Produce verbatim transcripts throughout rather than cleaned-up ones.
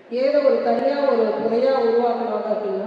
ஏதோ ஒரு தனியாக ஒரு துறையாக உருவாக்குறாங்க அப்படின்னா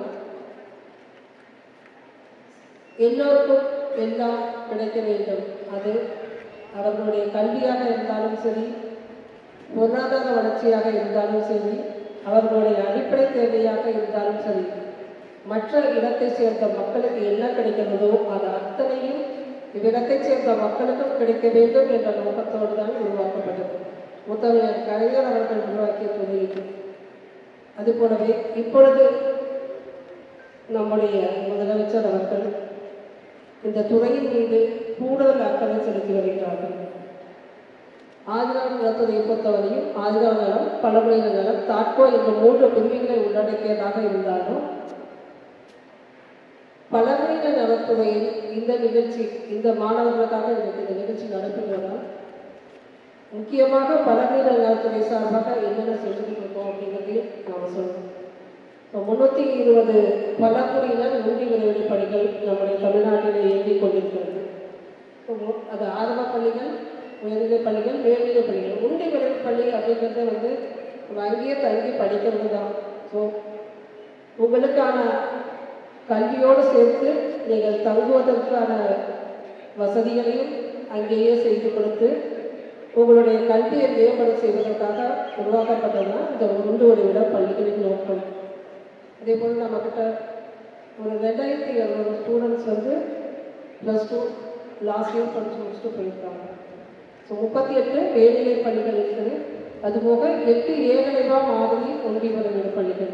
எல்லோருக்கும் எல்லாம் கிடைக்க வேண்டும். அது அவர்களுடைய கல்வியாக இருந்தாலும் சரி, பொருளாதார வளர்ச்சியாக இருந்தாலும் சரி, அவர்களுடைய அடிப்படை தேவையாக இருந்தாலும் சரி, மற்ற இடத்தை சேர்ந்த மக்களுக்கு என்ன கிடைக்கிறதோ அது அத்தனையும் இவ்விடத்தை சேர்ந்த மக்களுக்கும் கிடைக்க வேண்டும் என்ற நோக்கத்தோடு தான் உருவாக்கப்பட்டது. முத்தமிழர் கலைஞர் அவர்கள் உருவாக்கிய துறை இது. அதுபோலவே இப்பொழுது நம்முடைய முதலமைச்சர் அவர்கள் இந்த துறையின் மீது கூடுதல் அக்கறை செலுத்தி வருகிறார்கள். ஆதிராவிட நலத்துறையை பொறுத்தவரையும் ஆதிராவிட நலம், பழங்குடியின நலம், தாட்கோ என்ற மூன்று பிரிவுகளை உள்ளடக்கியதாக இருந்தாலும் பழங்குடியின நலத்துறையில் இந்த நிகழ்ச்சி இந்த மாணவர்களுக்காக இந்த நிகழ்ச்சி நடத்துவதால் முக்கியமாக பழங்குடியின நலத்துறை சார்பாக என்னென்ன செஞ்சுட்டு இருக்கோம் அப்படிங்கிறதையும் நாம் சொல்லணும். இப்போ முன்னூற்றி இருபது பழங்குடியினர் உண்டி விரைவு பணிகள் நம்முடைய தமிழ்நாட்டில் இயங்கிக் கொண்டிருக்கிறது. அது ஆரம்ப பள்ளிகள், உயர்நிலை பள்ளிகள், மேல்நிலை பள்ளிகள். உண்டி விரைவு பள்ளி அப்படிங்கிறத வந்து அங்கேயே தங்கி படிக்கிறது தான். ஸோ உங்களுக்கான கல்வியோடு சேர்த்து நீங்கள் தங்குவதற்கான வசதிகளையும் அங்கேயே செய்து கொடுத்து உங்களுடைய கல்வியை மேம்பட செய்வதற்காக உருவாக்கப்பட்டதுதான் இந்த உண்டு விட பள்ளிகளின் நோக்கம். அதே போல் நம்மக்கிட்ட ஒரு ரெண்டாயிரத்தி இரநூறு ஸ்டூடெண்ட்ஸ் வந்து ப்ளஸ் டூ லாஸ்ட் இயர் படித்து முடிச்சுட்டு போயிருக்காங்க. ஸோ முப்பத்தி எட்டு மேல்நிலை பள்ளிகள் இருக்குது. அதுபோக எட்டு ஏகலைவா மாதிரி ஒன்றி வருகிற பள்ளிகள்.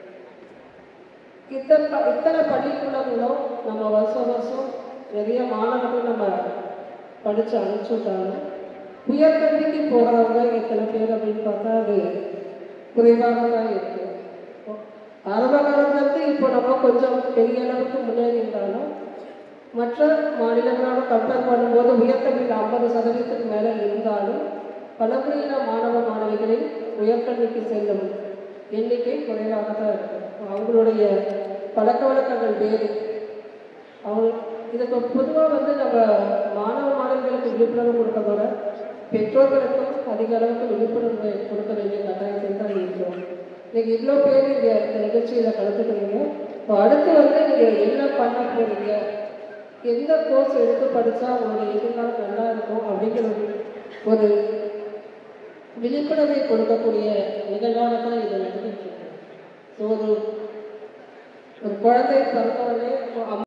இத்தனை இத்தனை பள்ளிக்கூடங்களும் நம்ம வருஷம் வருஷம் நிறைய மாணவர்கள் நம்ம படித்து அனுப்பிச்சுட்டாலும் உயர்கல்விக்கு போகிறவங்க எத்தனை பேர் அப்படின்னு பார்த்தா அது குறைவாக தான் இருக்குது. ஆரம்ப காலத்துலேருந்து இப்போ நம்ம கொஞ்சம் பெரிய அளவுக்கு முன்னேறி இருந்தாலும் மற்ற மாநிலங்களோட கம்பேர் பண்ணும்போது உயர்கல்வியில் ஐம்பது சதவீதத்துக்கு மேலே இருந்தாலும் பழங்குடியின மாணவ மாணவிகளின் உயர்கல்விக்கு செல்லும் எண்ணிக்கை குறைவாக தான் இருக்குது. அவங்களுடைய பழக்க வழக்கங்கள் வேறு. அவங்க இதுக்கு பொதுவாக வந்து நம்ம மாணவ மாணவிகளுக்கு விழிப்புணர்வு கொடுக்கறதோட பெற்றோர்களுக்கும் அதிக அளவுக்கு விழிப்புணர்வு கொடுக்க வேண்டிய கட்டாயத்தில் தான் இருக்கிறோம். நீங்கள் இவ்வளோ பேர் இங்கே இந்த நிகழ்ச்சியில் கலந்துக்கிறீங்க. இப்போ அடுத்து வந்து நீங்கள் என்ன பண்ண போகிறீங்க, எந்த கோர்ஸ் எடுத்து படித்தா உங்களுடைய எதிர்காலம் நல்லா இருக்கும் அப்படிங்கிற ஒரு விழிப்புணர்வை கொடுக்கக்கூடிய நிகழ்வாக தான் இதை நடந்துட்டு இருக்கு. ஸோ ஒரு ஒரு குழந்தை பிறந்தவொடனே